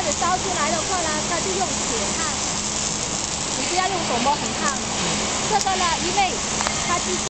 始烧出来的话呢，它就用铁烫，你不要用手摸，很烫。这个呢，因为它是。